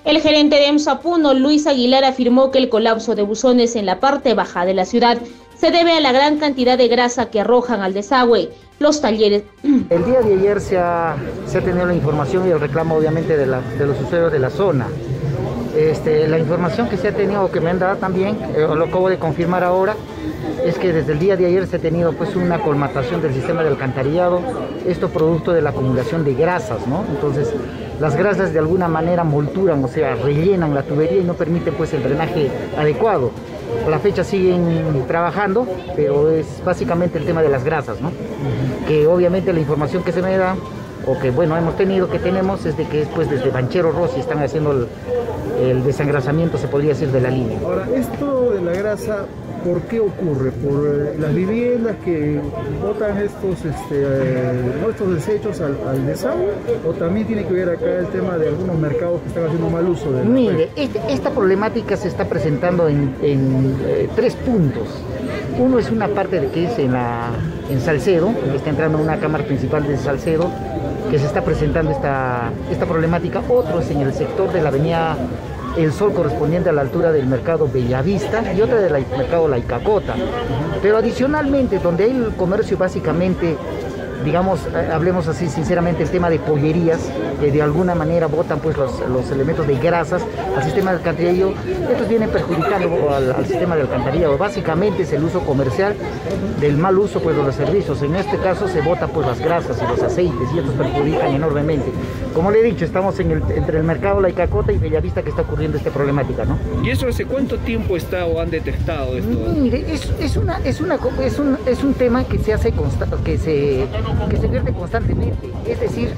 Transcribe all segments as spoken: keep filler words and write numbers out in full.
El gerente de EMSA Puno, Luis Aguilar, afirmó que el colapso de buzones en la parte baja de la ciudad se debe a la gran cantidad de grasa que arrojan al desagüe. Los talleres. El día de ayer se ha, se ha tenido la información y el reclamo obviamente de, la, de los usuarios de la zona. Este, la información que se ha tenido, que me han dado también, eh, lo acabo de confirmar ahora, es que desde el día de ayer se ha tenido pues una colmatación del sistema de alcantarillado, esto producto de la acumulación de grasas, ¿no? Entonces las grasas de alguna manera molturan, o sea, rellenan la tubería y no permiten pues el drenaje adecuado. A la fecha siguen trabajando, pero es básicamente el tema de las grasas, ¿no? Que obviamente la información que se me da, o que bueno, hemos tenido, que tenemos, es de que después desde Banchero Rossi están haciendo el, el desengrasamiento, se podría decir, de la línea. Ahora, esto de la grasa, ¿por qué ocurre? ¿Por eh, las viviendas que botan estos, este, eh, estos desechos al, al desagüe? ¿O también tiene que ver acá el tema de algunos mercados que están haciendo mal uso de la Mire, este, esta problemática se está presentando en, en eh, tres puntos. Uno es una parte de que es en, la, en Salcedo, que está entrando una cámara principal de Salcedo, que se está presentando esta, esta problemática. Otro es en el sector de la avenida El Sol, correspondiente a la altura del mercado Bellavista, y otra del mercado La Icacota. Pero adicionalmente, donde hay el comercio básicamente, digamos, eh, hablemos así sinceramente, el tema de pollerías, que de alguna manera botan pues los, los elementos de grasas al sistema de alcantarillado, estos vienen perjudicando al, al sistema de alcantarillado. Básicamente es el uso comercial del mal uso pues de los servicios. En este caso se botan pues las grasas y los aceites y estos perjudican enormemente. Como le he dicho, estamos en el, entre el mercado La Icacota y Bellavista que está ocurriendo esta problemática, ¿no? ¿Y eso hace cuánto tiempo está o han detectado esto? Mire, es, es, una, es, una, es, un, es un tema que se hace consta, que se, que se vierte constantemente. Es decir,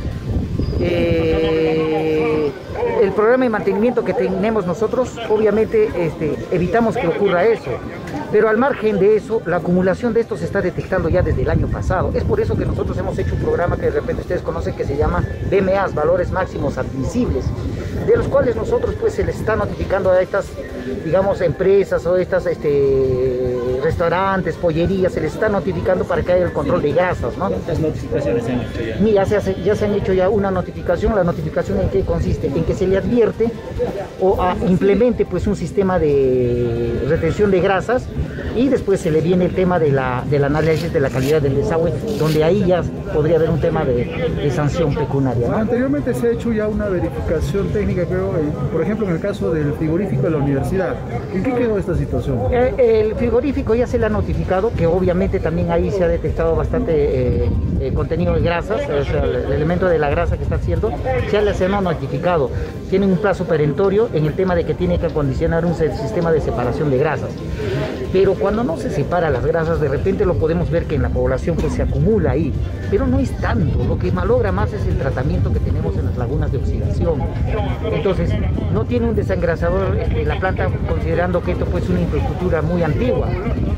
eh, el programa de mantenimiento que tenemos nosotros, obviamente este, evitamos que ocurra eso. Pero al margen de eso, la acumulación de esto se está detectando ya desde el año pasado. Es por eso que nosotros hemos hecho un programa que de repente ustedes conocen, que se llama B M As, Valores Máximos Admisibles, de los cuales nosotros pues se les está notificando a estas, digamos, empresas o estas este, restaurantes, pollerías, se les está notificando para que haya el control de grasas, ¿no? ¿Cuántas notificaciones se han hecho ya? Mira, se hace, ya se han hecho ya una notificación. La notificación en qué consiste, en que se le advierte o a, implemente pues un sistema de retención de grasas, y después se le viene el tema de la, del análisis de la calidad del desagüe, donde ahí ya podría haber un tema de, de sanción pecuniaria, ¿no? Anteriormente se ha hecho ya una verificación técnica, creo, en, por ejemplo en el caso del frigorífico de la universidad. ¿En qué quedó esta situación? Eh, el frigorífico ya se le ha notificado, que obviamente también ahí se ha detectado bastante eh, eh, contenido de grasas, o sea, el, el elemento de la grasa que está haciendo, ya les hemos notificado. Tienen un plazo perentorio en el tema de que tiene que acondicionar un sistema de separación de grasas. Pero cuando no se separa las grasas, de repente lo podemos ver que en la población pues se acumula ahí, pero no es tanto. Lo que malogra más es el tratamiento que tenemos en las lagunas de oxidación. Entonces, no tiene un desengrasador este, la planta, considerando que esto pues es una infraestructura muy antigua.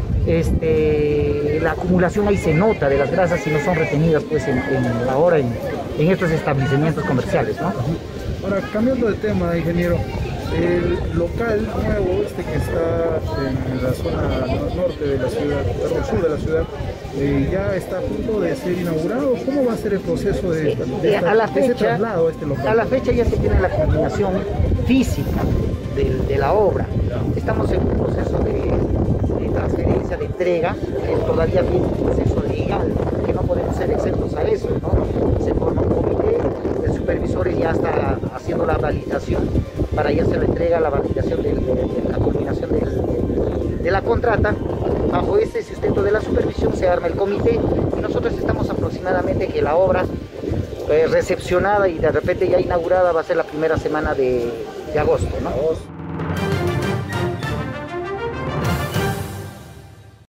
Este, la acumulación ahí se nota de las grasas si no son retenidas pues en, en ahora en, en estos establecimientos comerciales, ¿no? Ahora, cambiando de tema, ingeniero, el local nuevo, este que está en la zona norte de la ciudad, al sur de la ciudad, eh, ya está a punto de ser inaugurado. ¿Cómo va a ser el proceso de, de, esta, a la de fecha, ese traslado a este local? A la fecha ya se tiene la combinación física de, de la obra. Estamos en un proceso de, de transferencia, de entrega, que todavía viene un proceso legal, que no podemos ser exentos a eso, ¿no? Se forma un comité, el supervisor ya está haciendo la validación para ya se le entrega la validación de, de, de la combinación del, de la contrata. Bajo ese sustento de la supervisión se arma el comité y nosotros estamos aproximadamente que la obra eh, recepcionada y de repente ya inaugurada va a ser la primera semana de, de agosto, ¿no?